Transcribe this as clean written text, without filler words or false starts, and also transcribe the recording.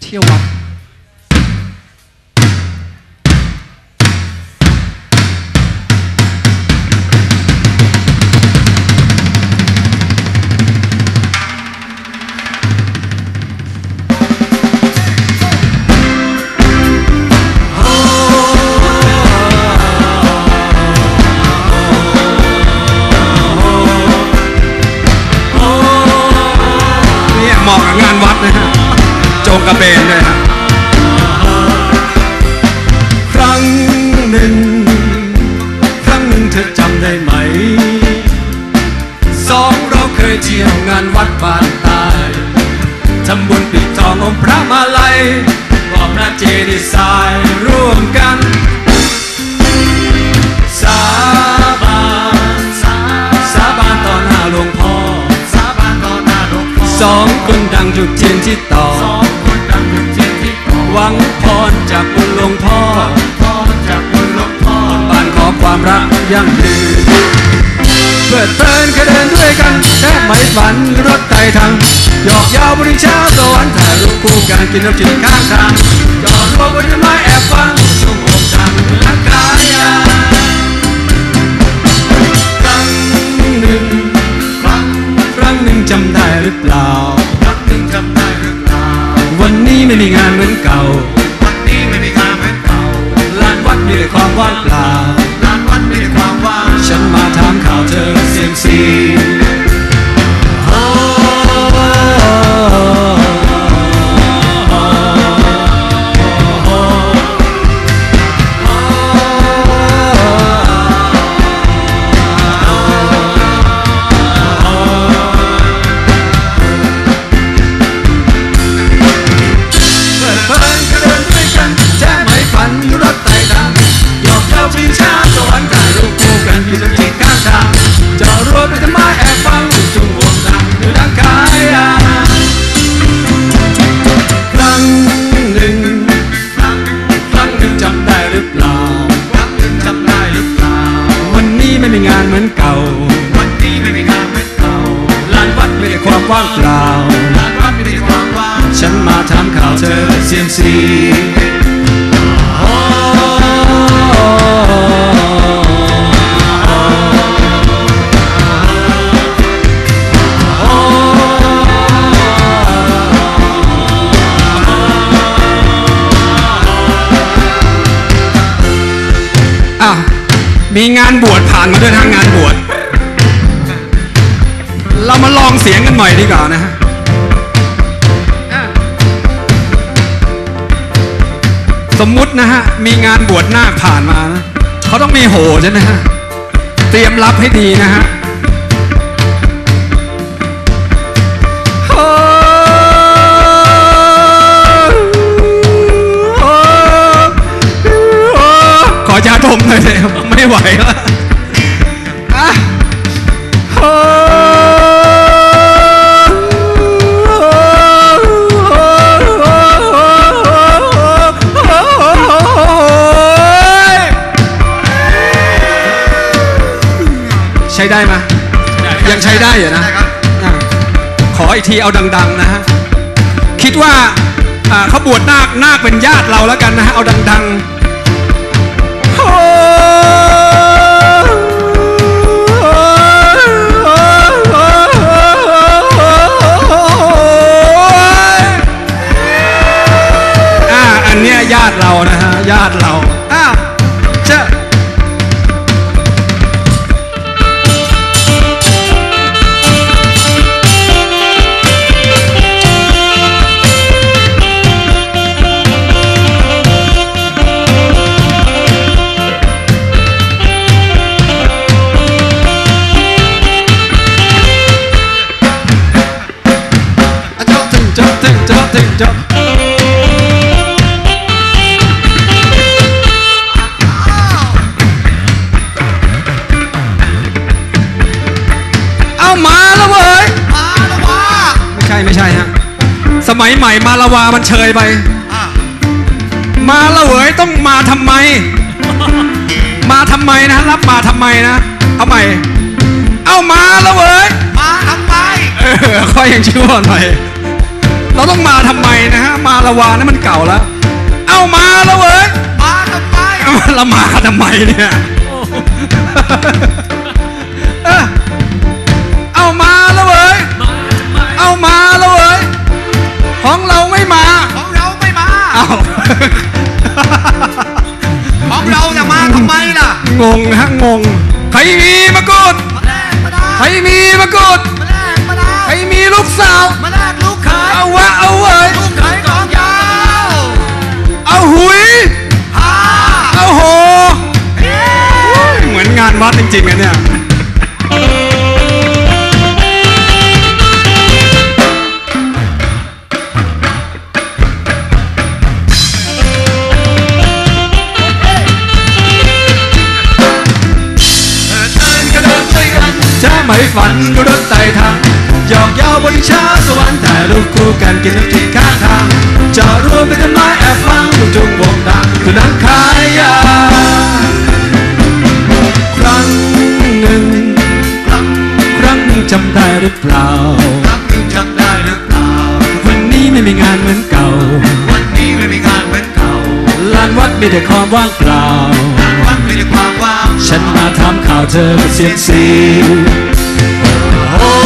เที่ยววัดเหมาะกับงานวัดนะฮะโจงกระเบนเลยฮะครั้งหนึ่งเธอจำได้ไหมสองเราเคยเที่ยวงานวัดบ้านใต้ทำบุญปิดทององค์พระมาลัยบอกพระเจดีย์ทรายร่วมกันสาบานต่อหน้าหลวงพ่อสองคนดังจุดเทียนที่ต่อหวังพรจากบุญหลวงพ่อบานขอความรักยั่งยืนเพื่อเพลินเคยเดินด้วยกันแค่ไม่ฝันรถไต่ทางหยอกยาวบริชาสวรรค์ถ่ายรูปคู่กันกินน้ำจิ้มข้างทางจอดรถบนต้นไม้แอบฟังช่วงอกจังนักกายครั้งหนึ่งจำได้หรือเปล่าวันนี้ไม่มีงานเหมือนเก่าลานวัดมีแต่ความว่างเปล่าฉันมาถามข่าวเธอเสียงซีว่างเปล่าฉันมาถามข่าวเธอเสียงซีมีงานบวชผ่านมาด้วยทางงานบวชเรามาลองเสียงกันหน่อยดีกว่านะฮะสมมุตินะฮะมีงานบวชนาคผ่านมานะเขาต้องมีโหใช่ไหมฮะเตรียมรับให้ดีนะฮะขอยาดมหน่อยเลยไม่ไหวแล้วใช้ได้ไหมยังใช้ได้อยู่นะขออีกทีเอาดังๆนะฮะคิดว่าเขาบวชนาคเป็นญาติเราแล้วกันนะฮะเอาดังๆอันเนี้ยญาติเรานะฮะญาติเราเจ้าไม่ใช่ฮะสมัยใหม่มาละวามันเชยไปมาละเวยต้องมาทำไมนะรับมาทำไมนะเอาใหม่เอามาละเวยมาทำไมค่อยยังชั่วหน่อยเราต้องมาทำไมนะฮะมาละวานี่มันเก่าแล้วเอามาแล้วเว้ยมาทำไมละมาทำไมเนี่ยเอามาแล้วเว้ยเอามาแล้วเว้ยของเราไม่มาของเราไม่มาเอาของเราจะมาทำไมล่ะงงฮะงงใครมีมะกรูดใครมีมะกรูดใครมีลูกสาวมาแลกลูกเขยเอาวะเอาเว้ยลูกเขยของยาวเอาหุยเอาโหเหมือนงานวัดจริงๆนะเนี่ยจะไม่ฝันก็รถไต่ทางหยอกเย้าบนช้าสวรรค์ถ่ายรูปคู่กันกินน้ำจิ้มข้างทางจะรวมไปทำไมแอบฟังลูกจุงวงดังคือนังขายยาครั้งหนึ่งจำได้หรือเปล่าจำได้หรือเปล่าวันนี้ไม่มีงานเหมือนเก่าวันนี้ไม่มีงานเหมือนเก่าลานวัดมีแต่ความว่างเปล่าวัดมีแต่ความว่างฉันมาถามข่าวเธอกับเสียงสีโอ้